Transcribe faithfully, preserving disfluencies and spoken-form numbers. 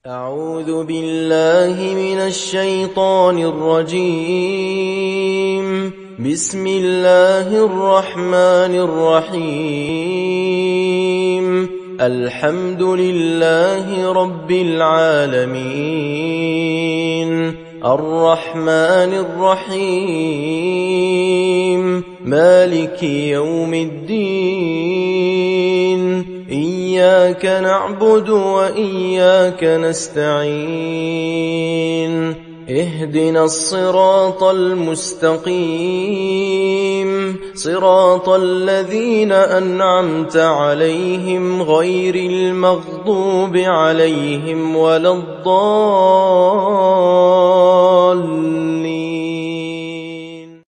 أعوذ بالله من الشيطان الرجيم. بسم الله الرحمن الرحيم. الحمد لله رب العالمين، الرحمن الرحيم، مالك يوم الدين، إياك نعبد وإياك نستعين، اهدنا الصراط المستقيم، صراط الذين أنعمت عليهم غير المغضوب عليهم ولا الضالين.